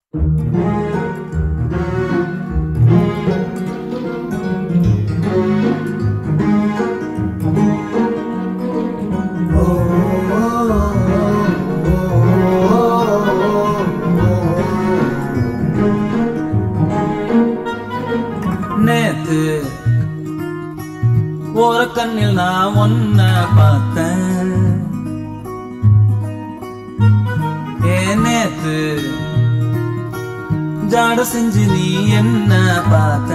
நேத்து ஒரு கண்ணில் நான் ஒன்ன பார்த்தேன். நேத்து ஜாட செஞ்சு நீ என்ன பார்த்த.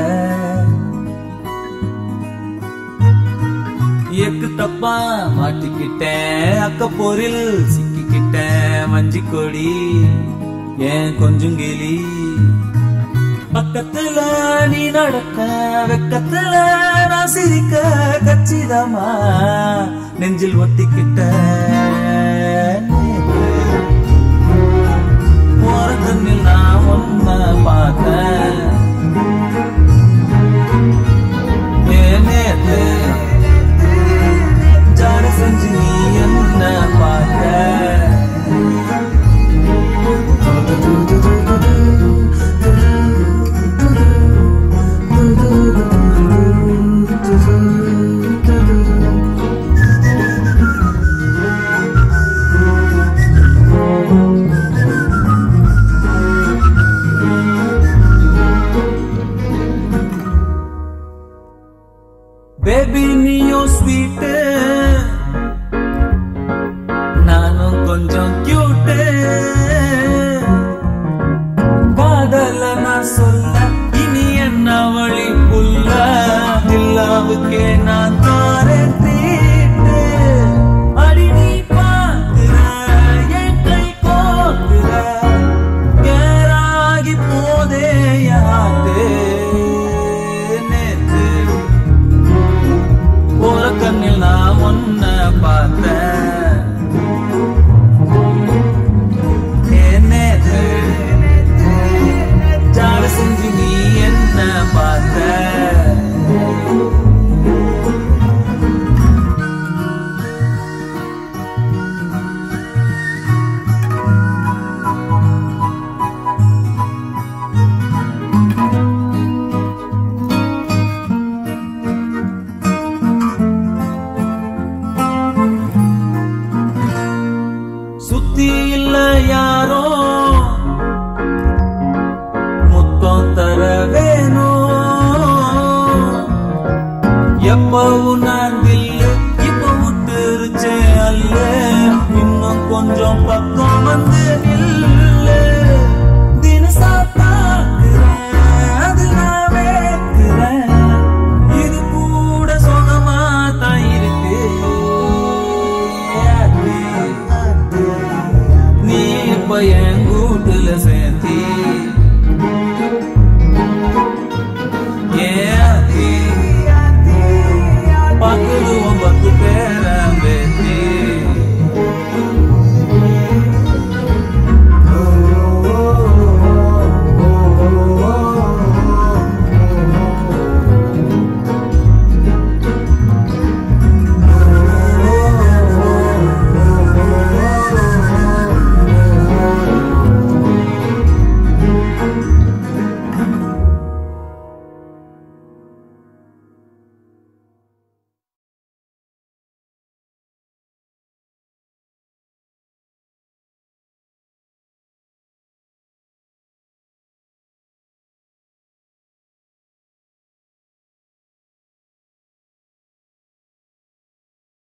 எக்கு தப்பா மாட்டிக்கிட்டேன், அக்க போரில் சிக்கிக்கிட்டேன். மஞ்சி கொடி ஏன் கொஞ்சம் கிளி பக்கத்துல நீ நடக்க, வெக்கத்துல நான் சிரிக்க. கச்சிதமா நெஞ்சில் ஒத்திக்கிட்ட போற கண்ணில் நான் ஒன்ன பார்த்தேன். நேத்து ஜாட செஞ்சு நீ என்ன பார்த்த. பேபி நீயோ ஸ்வீட்டு, நானும் கொஞ்சம் கியூட்டு. காதல நான் சொல்ல இனி என்ன வழி புல்ல. தில்லாவுக்கே நான் தாரேன் தீட்டு. அடி நீ பார்க்கிற என் கை கோக்குற, கேராகி போதே யாரு. போற கண்ணில் நான் ஒன்ன பார்த்தேன். நேத்து ஜாட செஞ்சு நீ என்ன பார்த்த. சுத்தி இல்ல யாரோ முத்தம் தர வேணும். எப்பவும் நான் தில்லு இப்ப விட்டுருச்சே அல்ல. இன்னும் கொஞ்சம் பக்கம் வந்து நில்லு. தினசா தாக்குறேன், அது நான் வேக்குறேன். இது கூட சொகமா தான் இருக்கு. நீ இப்ப